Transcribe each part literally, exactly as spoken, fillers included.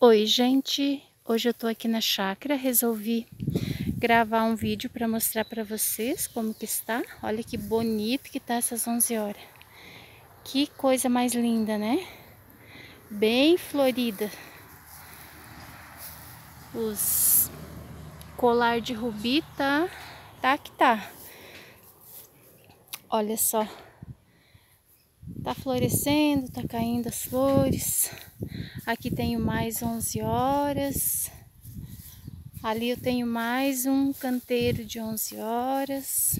Oi, gente! Hoje eu tô aqui na chácara, resolvi gravar um vídeo para mostrar para vocês como que está. Olha que bonito que tá essas onze horas. Que coisa mais linda, né? Bem florida. Os colar de rubi tá, tá que tá. Olha só. Tá florescendo, tá caindo as flores. Aqui tenho mais onze horas. Ali eu tenho mais um canteiro de onze horas.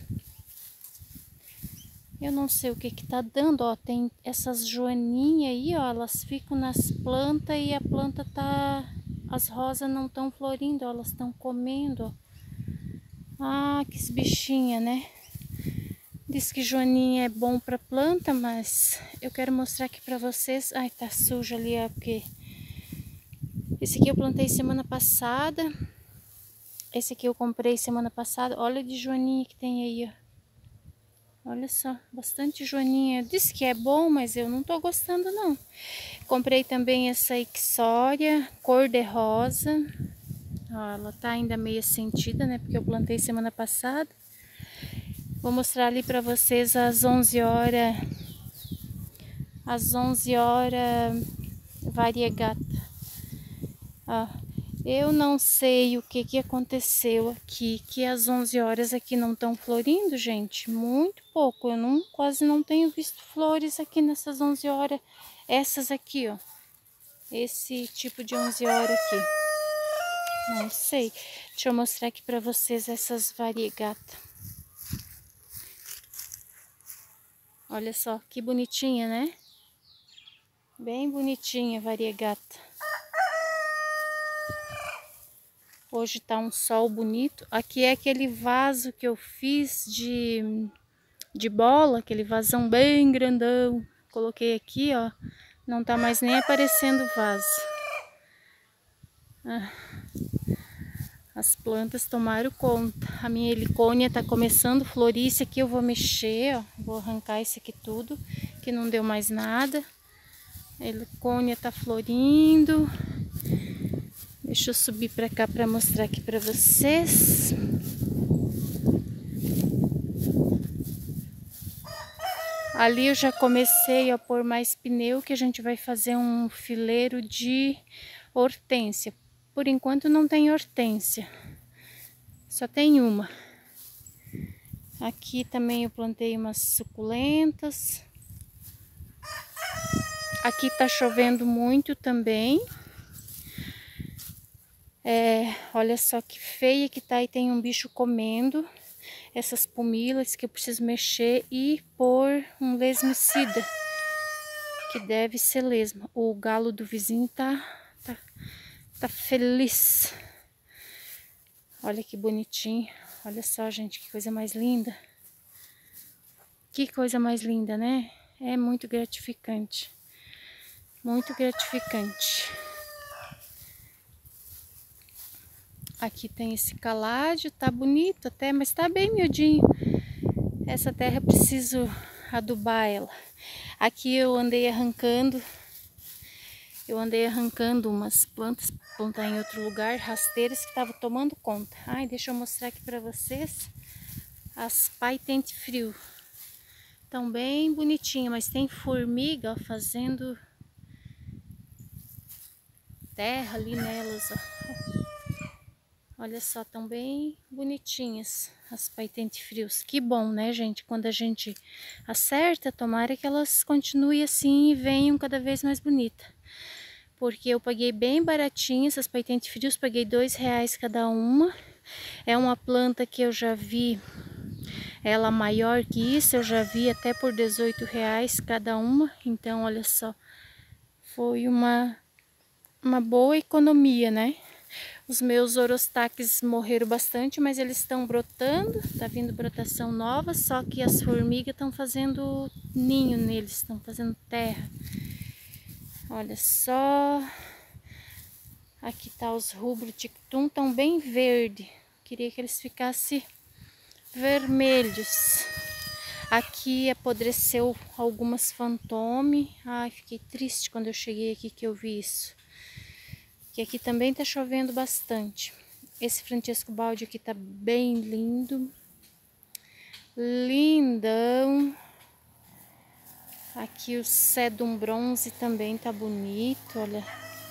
Eu não sei o que que tá dando, ó. Tem essas joaninhas aí, ó. Elas ficam nas plantas e a planta tá... As rosas não estão florindo, ó, elas estão comendo, ó. Ah, que bichinha, né? Diz que joaninha é bom pra planta, mas eu quero mostrar aqui pra vocês. Ai, tá sujo ali, ó, porque... Esse aqui eu plantei semana passada. Esse aqui eu comprei semana passada. Olha de joaninha que tem aí, ó. Olha só, bastante joaninha. Diz que é bom, mas eu não tô gostando, não. Comprei também essa ixória, cor de rosa. Ó, ela tá ainda meio sentida, né? Porque eu plantei semana passada. Vou mostrar ali pra vocês às onze horas. Às onze horas, variegata. Ó. Eu não sei o que que aconteceu aqui, que às onze horas aqui não estão florindo, gente. Muito pouco, eu não, quase não tenho visto flores aqui nessas onze horas. Essas aqui, ó. Esse tipo de onze horas aqui. Não sei. Deixa eu mostrar aqui pra vocês essas variegatas. Olha só, que bonitinha, né? Bem bonitinha a variegata. Hoje tá um sol bonito. Aqui é aquele vaso que eu fiz de, de bola, aquele vasão bem grandão. Coloquei aqui, ó. Não tá mais nem aparecendo vaso. Ah, as plantas tomaram conta. A minha helicônia tá começando a florir. Esse aqui eu vou mexer, ó. Vou arrancar esse aqui tudo, que não deu mais nada. A helicônia tá florindo. Deixa eu subir pra cá pra mostrar aqui pra vocês. Ali eu já comecei a pôr mais pneu, que a gente vai fazer um fileiro de hortênsia. Por enquanto não tem hortênsia, só tem uma. Aqui também eu plantei umas suculentas. Aqui tá chovendo muito também. É, olha só que feia que tá, e tem um bicho comendo essas pumilas que eu preciso mexer e pôr um lesmicida, que deve ser lesma. O galo do vizinho tá, tá, tá feliz. Olha que bonitinho. Olha só, gente, que coisa mais linda. Que coisa mais linda, né? É muito gratificante. Muito gratificante. Aqui tem esse caládio, tá bonito até, mas tá bem miudinho. Essa terra eu preciso adubar ela. Aqui eu andei arrancando, eu andei arrancando umas plantas para plantar em outro lugar, rasteiras que estavam tomando conta. Ai, deixa eu mostrar aqui para vocês as paitente frio. Estão bem bonitinhas, mas tem formiga, ó, fazendo terra ali nelas, ó. Olha só, estão bem bonitinhas as paitente frios. Que bom, né, gente? Quando a gente acerta, tomara que elas continuem assim e venham cada vez mais bonitas. Porque eu paguei bem baratinho essas paitente frios, paguei dois reais cada uma. É uma planta que eu já vi ela maior que isso, eu já vi até por dezoito reais cada uma. Então, olha só, foi uma, uma boa economia, né? Os meus orostaques morreram bastante, mas eles estão brotando, tá vindo brotação nova, só que as formigas estão fazendo ninho neles, estão fazendo terra. Olha só, aqui tá os rubro tictum, estão bem verde. Queria que eles ficassem vermelhos. Aqui apodreceu algumas fantôme. Ai, fiquei triste quando eu cheguei aqui que eu vi isso. que aqui também tá chovendo bastante. Esse Francesco Baldi aqui tá bem lindo. Lindão. Aqui o Sedum Bronze também tá bonito, olha.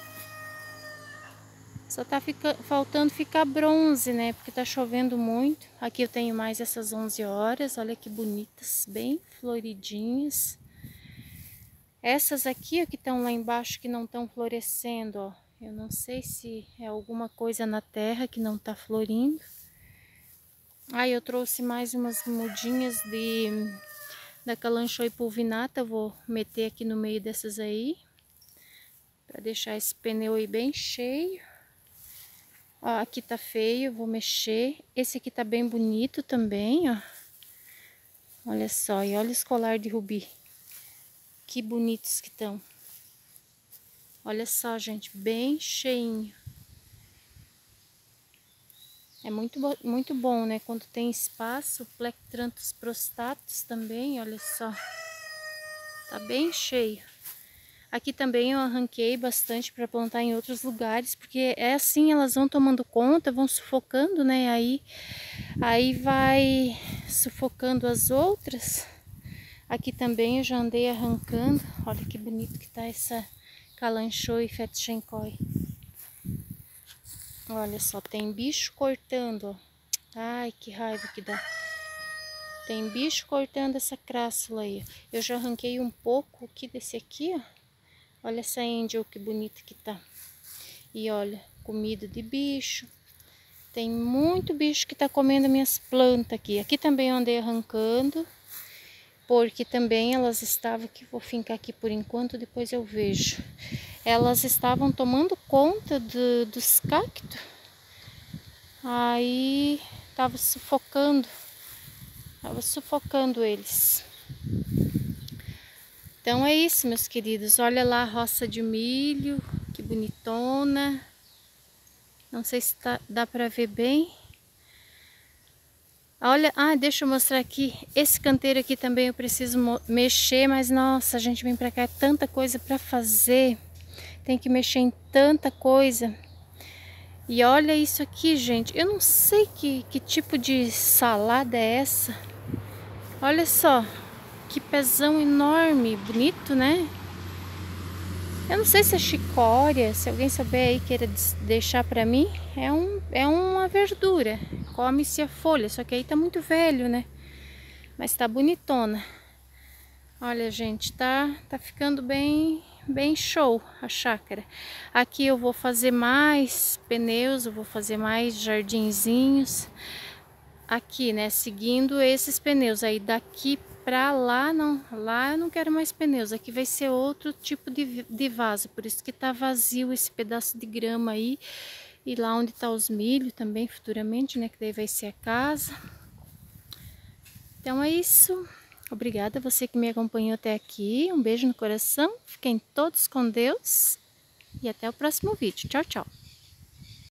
Só tá fica, faltando ficar bronze, né? Porque tá chovendo muito. Aqui eu tenho mais essas onze horas, olha que bonitas, bem floridinhas. Essas aqui, ó, que estão lá embaixo, que não estão florescendo, ó. Eu não sei se é alguma coisa na terra que não tá florindo. Aí eu trouxe mais umas mudinhas de da Kalanchoe pulvinata, vou meter aqui no meio dessas aí, para deixar esse pneu aí bem cheio. Ó, aqui tá feio, vou mexer. Esse aqui tá bem bonito também, ó. Olha só, e olha os colar de rubi. Que bonitos que estão. Olha só, gente, bem cheinho. É muito, muito bom, né? Quando tem espaço, Plectranthus prostratus também, olha só. Tá bem cheio. Aqui também eu arranquei bastante para plantar em outros lugares, porque é assim, elas vão tomando conta, vão sufocando, né? Aí, aí vai sufocando as outras. Aqui também eu já andei arrancando. Olha que bonito que tá essa Kalanchoe Fettschenkoi. Olha só, tem bicho cortando, ó. Ai, que raiva que dá. Tem bicho cortando essa crassula aí. Eu já arranquei um pouco aqui desse aqui, ó. Olha essa angel que bonita que tá. E olha, comida de bicho. Tem muito bicho que tá comendo minhas plantas aqui. Aqui também eu andei arrancando, porque também elas estavam aqui, vou fincar aqui por enquanto, depois eu vejo. Elas estavam tomando conta do, dos cactos. Aí tava sufocando. Tava sufocando eles. Então é isso, meus queridos. Olha lá a roça de milho, que bonitona. Não sei se tá, dá pra ver bem. Olha, ah, deixa eu mostrar aqui. Esse canteiro aqui também eu preciso mexer, mas nossa, a gente vem pra cá, é tanta coisa pra fazer. Tem que mexer em tanta coisa. E olha isso aqui, gente. Eu não sei que, que tipo de salada é essa. Olha só. Que pezão enorme. Bonito, né? Eu não sei se é chicória. Se alguém souber aí queira deixar pra mim. É, um, é uma verdura. Come-se a folha. Só que aí tá muito velho, né? Mas tá bonitona. Olha, gente. Tá, tá ficando bem... bem show a chácara. Aqui eu vou fazer mais pneus, eu vou fazer mais jardinzinhos aqui, né, seguindo esses pneus. Aí daqui pra lá, não, lá eu não quero mais pneus, aqui vai ser outro tipo de, de vaso, por isso que tá vazio esse pedaço de grama aí. E lá onde tá os milho também futuramente, né, que daí vai ser a casa. Então é isso. Obrigada a você que me acompanhou até aqui. Um beijo no coração. Fiquem todos com Deus. E até o próximo vídeo. Tchau, tchau.